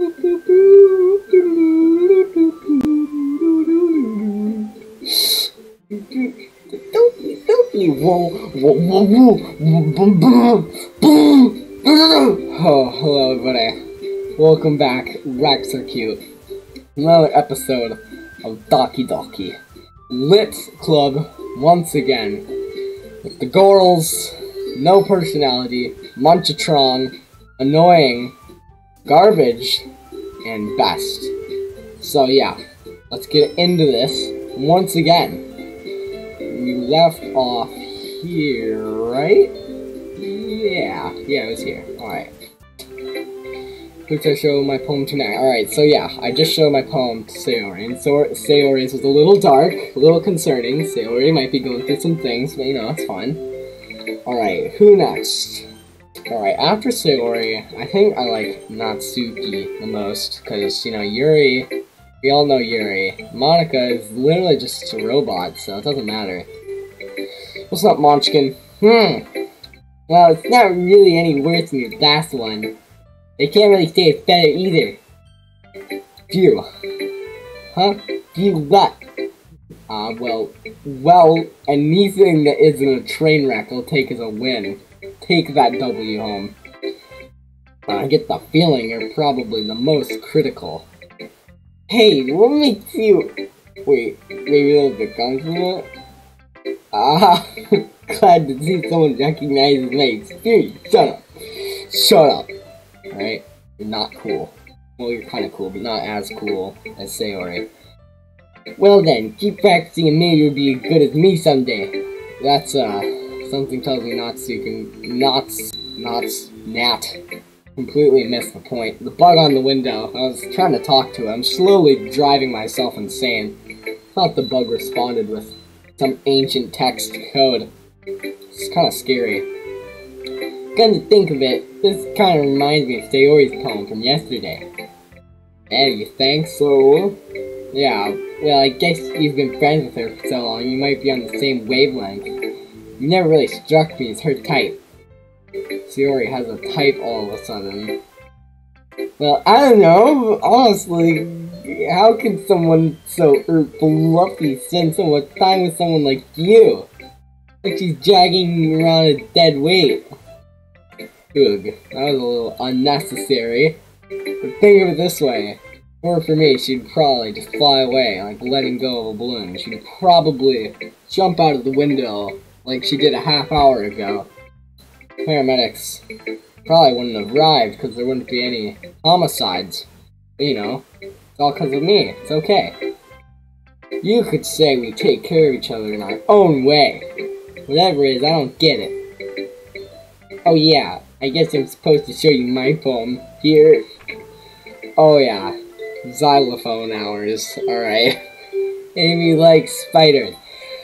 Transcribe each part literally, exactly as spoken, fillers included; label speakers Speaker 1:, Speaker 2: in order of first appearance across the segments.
Speaker 1: Doky, whoa, whoa, whoa, whoa, boom, boom, boom. Oh, hello everybody. Welcome back, Rex are cute. Another episode of Doki Doki. Lit Club once again. With the girls, no personality, Munchatron, annoying, garbage, and best. So yeah, let's get into this once again. We left off here, right? Yeah, yeah, it was here. Alright. Who should I show my poem tonight? Alright, so yeah, I just showed my poem to Sayori, and so Sayori's was a little dark, a little concerning. Sayori might be going through some things, but you know, it's fine. Alright, who next? Alright, after Sayori, I think I like Natsuki the most, because, you know, Yuri, we all know Yuri. Monica is literally just a robot, so it doesn't matter. What's up, Munchkin? Hmm. Well, it's not really any worse than your last one. They can't really say it's better either. Phew. Huh? Phew what? Ah, uh, well, well, anything that isn't a train wreck I'll take as a win. Take that W home. Uh, I get the feeling you're probably the most critical. Hey, what makes you... Wait, maybe that was the compliment? Ah, glad to see someone recognizes my experience. Shut up. Shut up. Alright? You're not cool. Well, you're kinda cool, but not as cool as Sayori. Well then, keep practicing and maybe you'll be as good as me someday. That's, uh, something tells me Natsuki, not, not, Nat. Completely missed the point. The bug on the window. I was trying to talk to it. I'm slowly driving myself insane. Thought the bug responded with some ancient text code. It's kind of scary. Come to think of it, this kind of reminds me of Sayori's poem from yesterday. Hey, you think so? Yeah, well, I guess you've been friends with her for so long, you might be on the same wavelength. You never really struck me as her type. Sayori has a type all of a sudden. Well, I don't know, honestly, how can someone so er, fluffy spend so much time with someone like you? Like she's dragging around a dead weight. Ugh, that was a little unnecessary. But think of it this way. Or for me, she'd probably just fly away, like letting go of a balloon. She'd probably jump out of the window like she did a half hour ago. Paramedics probably wouldn't have arrived because there wouldn't be any homicides. You know, it's all because of me. It's okay. You could say we take care of each other in our own way. Whatever it is, I don't get it. Oh yeah, I guess I'm supposed to show you my poem. Here. Oh yeah, xylophone hours. Alright. Amy likes spiders.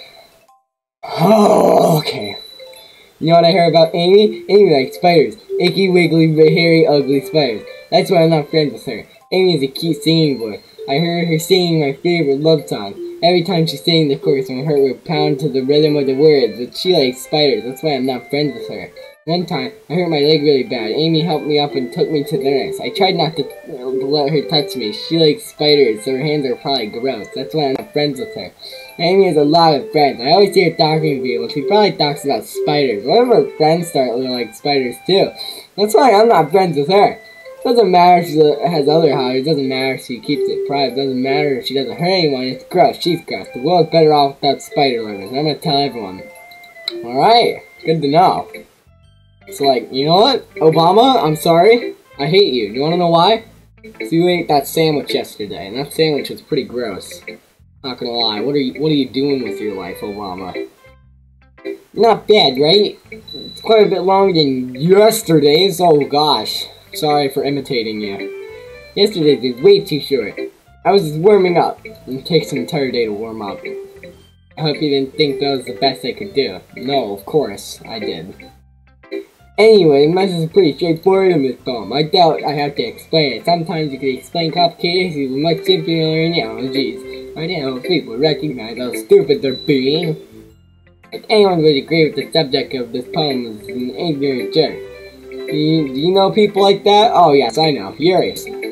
Speaker 1: Oh, okay. You know what I heard about Amy? Amy likes spiders. Icky, wiggly, hairy, ugly spiders. That's why I'm not friends with her. Amy is a cute singing boy. I heard her singing my favorite love song. Every time she sang the chorus, my heart would pound to the rhythm of the words, but she likes spiders. That's why I'm not friends with her. One time, I hurt my leg really bad. Amy helped me up and took me to the nurse. I tried not to, uh, to let her touch me. She likes spiders, so her hands are probably gross. That's why I'm not friends with her. Amy has a lot of friends. I always see her talking to people. She probably talks about spiders. One of her friends start looking like spiders too. That's why I'm not friends with her. Doesn't matter if she has other hobbies. Doesn't matter if she keeps it private. Doesn't matter if she doesn't hurt anyone. It's gross. She's gross. The world's better off without spider livers. I'm gonna tell everyone. Alright. Good to know. It's like, you know what? Obama, I'm sorry. I hate you. You wanna know why? So you ate that sandwich yesterday, and that sandwich was pretty gross. Not gonna lie. What are you what are you doing with your life, Obama? Not bad, right? It's quite a bit longer than yesterday's. Oh gosh. Sorry for imitating you. Yesterday's was way too short. I was just warming up. It takes an entire day to warm up. I hope you didn't think that was the best I could do. No, of course, I did. Anyway, the message is pretty straightforward in this poem. I doubt I have to explain it. Sometimes you can explain complicated issues with much simpler analogies. I know people recognize how stupid they're being. If anyone would agree with the subject of this poem is an ignorant jerk. Do you, do you know people like that? Oh yes, I know. Yuri.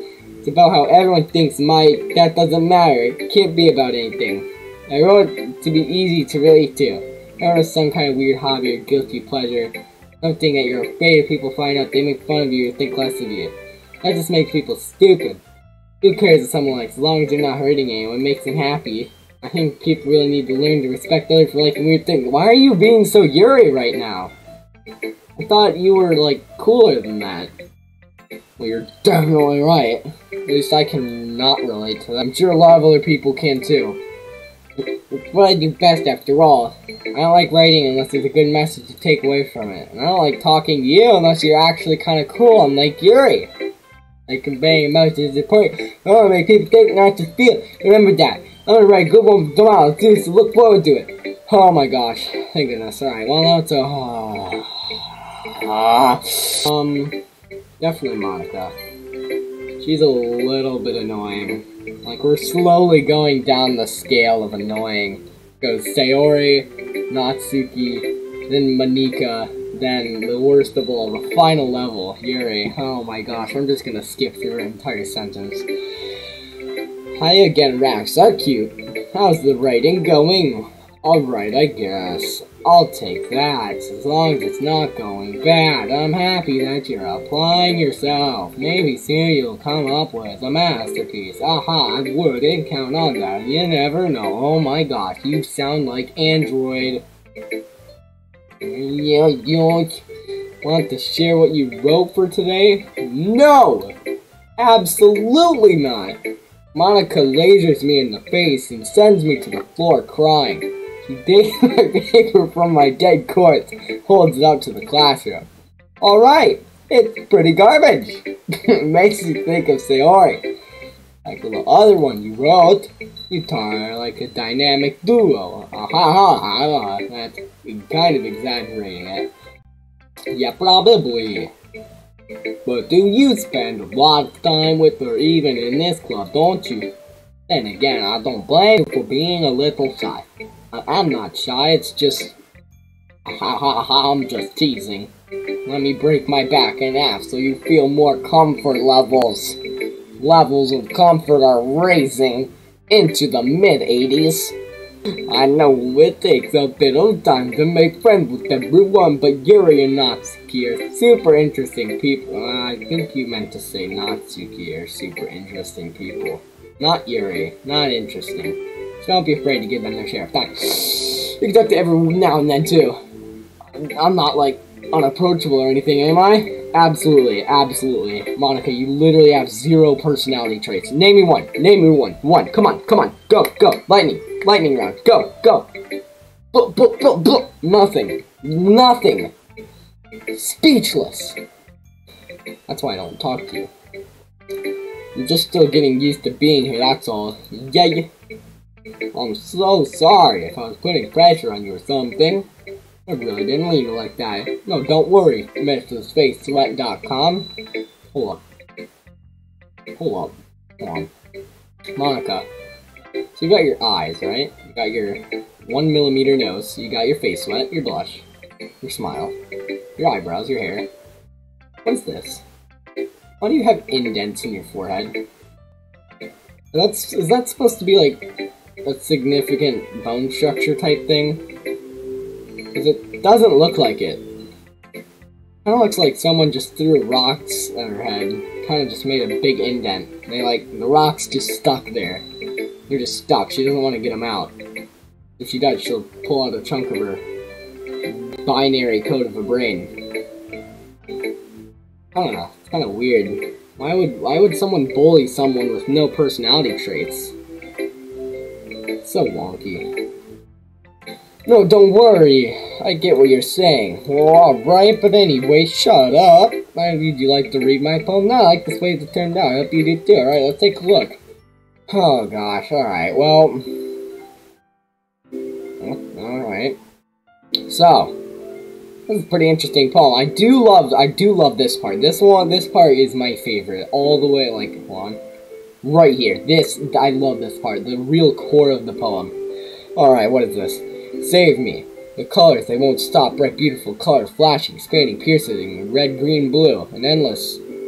Speaker 1: It's about how everyone thinks my that doesn't matter. It can't be about anything. I wrote it to be easy to relate to. Everyone has some kind of weird hobby or guilty pleasure. Something that you're afraid if people find out, they make fun of you or think less of you. That just makes people stupid. Who cares what someone likes, as long as you're not hurting anyone, it makes them happy. I think people really need to learn to respect others for liking weird things. Why are you being so Yuri right now? I thought you were, like, cooler than that. Well, you're definitely right. At least I can not relate to that. I'm sure a lot of other people can, too. It's what I do best, after all. I don't like writing unless there's a good message to take away from it. And I don't like talking to you unless you're actually kind of cool. I'm like Yuri. Like conveying emotions is important. I want to make people think, not just feel. Remember that. I'm gonna write good one tomorrow, too, so look forward to it. Oh my gosh. Thank goodness. Alright, well now it's a... Oh. Um, definitely Monica. She's a little bit annoying. Like, we're slowly going down the scale of annoying. Goes Sayori, Natsuki, then Monika, then the worst of all, the final level, Yuri. Oh my gosh, I'm just gonna skip through her entire sentence. Hi again, Rax, are cute. How's the writing going? Alright, I guess. I'll take that, as long as it's not going bad. I'm happy that you're applying yourself. Maybe soon you'll come up with a masterpiece. Aha, I wouldn't count on that. You never know. Oh my gosh, you sound like Android. Yeah, you want to share what you wrote for today? No! Absolutely not! Monica lasers me in the face and sends me to the floor crying. She takes my paper from my dead corpse, holds it up to the classroom. Alright, it's pretty garbage. It makes you think of Sayori. Like the other one you wrote, you talk like a dynamic duo. Ah ha ha ha, that's kind of exaggerating it. Yeah, probably. But do you spend a lot of time with her even in this club, don't you? Then again, I don't blame you for being a little shy. I I'm not shy, it's just... Ha ha ha, I'm just teasing. Let me break my back in half so you feel more comfort levels. Levels of comfort are raising into the mid eighties. I know it takes a bit of time to make friends with everyone, but Yuri and Natsuki are super interesting people. Uh, I think you meant to say Natsuki are super interesting people. Not Yuri, not interesting. So don't be afraid to give them their share of time. You can talk to everyone now and then too. I'm not like unapproachable or anything, am I? Absolutely, absolutely. Monica, you literally have zero personality traits. Name me one. Name me one. One. Come on, come on. Go, go. Lightning. Lightning round. Go, go. Blah, blah, blah, blah. Nothing. Nothing. Speechless. That's why I don't talk to you. You're just still getting used to being here, that's all. Yeah. I'm so sorry if I was putting pressure on you or something. I really didn't mean it like that. No, don't worry, Mister Space Sweat dot com. Hold up. Hold up. Hold on. Monica. So you got your eyes, right? You got your one millimeter nose. You got your face sweat, your blush, your smile, your eyebrows, your hair. What's this? Why do you have indents in your forehead? That's is that supposed to be like a significant bone structure type thing? Because it doesn't look like it. Kind of looks like someone just threw rocks at her head. Kind of just made a big indent. They like, the rocks just stuck there. They're just stuck. She doesn't want to get them out. If she does, she'll pull out a chunk of her binary code of a brain. I don't know. It's kind of weird. Why would why would someone bully someone with no personality traits? It's so wonky. No, don't worry. I get what you're saying. Well, alright, but anyway, shut up. Would you like to read my poem? No, I like this way it turned out. I hope you do too. Alright, let's take a look. Oh gosh, alright, well... Alright. So, this is a pretty interesting poem. I do love, I do love this part. This one, this part is my favorite. All the way, like, hold on. Right here. This, I love this part. The real core of the poem. Alright, what is this? Save me. The colors, they won't stop. Bright, beautiful colors, flashing, expanding, piercing, red, green, blue. An endless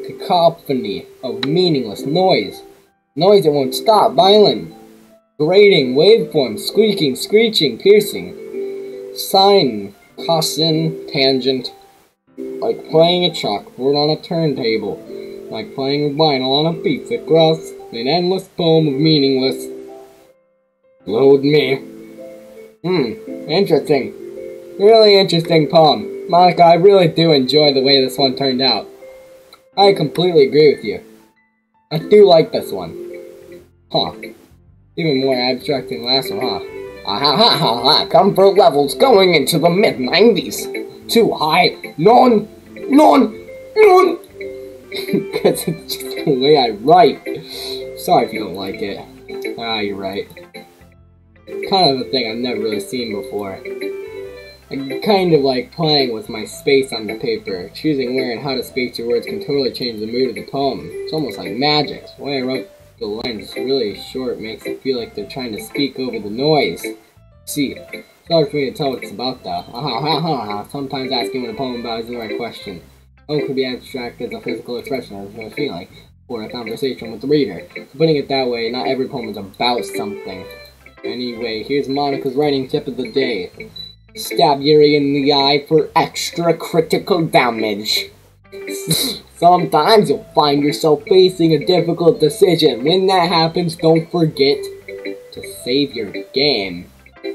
Speaker 1: cacophony of meaningless noise. Noise that won't stop, violent, grating, waveform, squeaking, screeching, piercing, sine, cosine, tangent, like playing a chalkboard on a turntable, like playing vinyl on a pizza crust, an endless poem of meaningless. Load me. Hmm, interesting. Really interesting poem. Monica, I really do enjoy the way this one turned out. I completely agree with you. I do like this one. Huh. Even more abstract than last one, huh? Ah ha ha ha ha, comfort levels going into the mid nineties. Too high. None. None. None. Because it's just the way I write. Sorry if you don't like it. Ah, you're right. Kind of a thing I've never really seen before. I kind of like playing with my space on the paper. Choosing where and how to space your words can totally change the mood of the poem. It's almost like magic. The way I wrote the lines really short makes it feel like they're trying to speak over the noise. See, it's hard for me to tell what it's about though. Ah, ha, ha, ha. Sometimes asking what a poem about is the right question. A poem could be abstract as a physical expression of a feeling, or a conversation with the reader. Putting it that way, not every poem is about something. Anyway, here's Monica's writing tip of the day. Stab Yuri in the eye for extra critical damage. Sometimes you'll find yourself facing a difficult decision. When that happens, don't forget to save your game.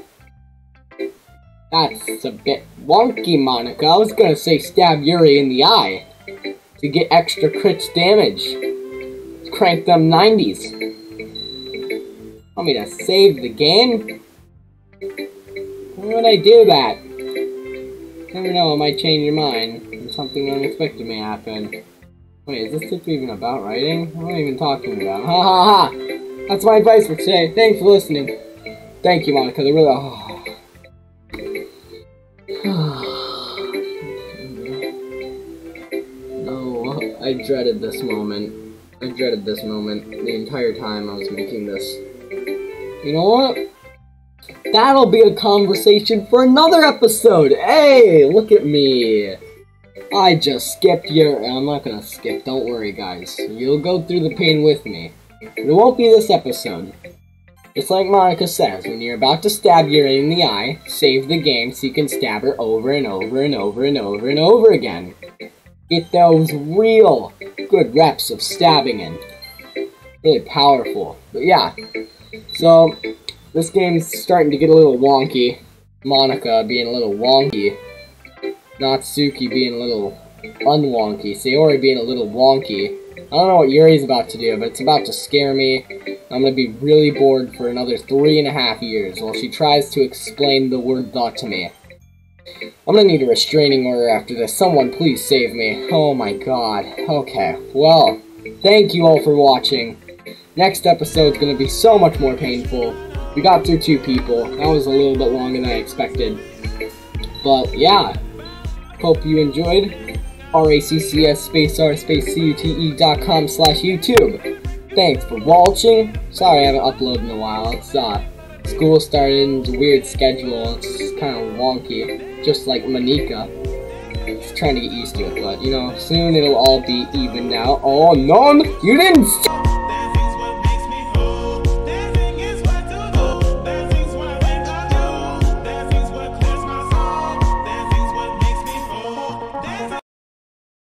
Speaker 1: That's a bit wonky, Monica. I was gonna say stab Yuri in the eye to get extra crit damage. Let's crank them nineties. Want me to save the game? Why would I do that? Never know, I might change your mind, and something unexpected may happen. Wait, is this tip even about writing? What am I even talking about? Ha ha ha! That's my advice for today. Thanks for listening. Thank you, Monica. They really. Oh. No, I dreaded this moment. I dreaded this moment the entire time I was making this. You know what? That'll be a conversation for another episode! Hey, look at me! I just skipped your... I'm not gonna skip, don't worry guys. You'll go through the pain with me. But it won't be this episode. Just like Monica says, when you're about to stab Yuri in the eye, save the game so you can stab her over and over and over and over and over again. Get those real good reps of stabbing in. Really powerful. But yeah, so... this game's starting to get a little wonky. Monica being a little wonky. Natsuki being a little unwonky. Sayori being a little wonky. I don't know what Yuri's about to do, but it's about to scare me. I'm gonna be really bored for another three and a half years while she tries to explain the word thought to me. I'm gonna need a restraining order after this. Someone please save me. Oh my god. Okay, well, thank you all for watching. Next episode's gonna be so much more painful. We got through two people. That was a little bit longer than I expected. But yeah, hope you enjoyed. R A C C S space R space C U T E dot com slash YouTube. Thanks for watching. Sorry I haven't uploaded in a while. It's uh, school started and it's a weird schedule. It's kind of wonky. Just like Monica. Just trying to get used to it. But you know, soon it'll all be evened out. Oh, no! You didn't...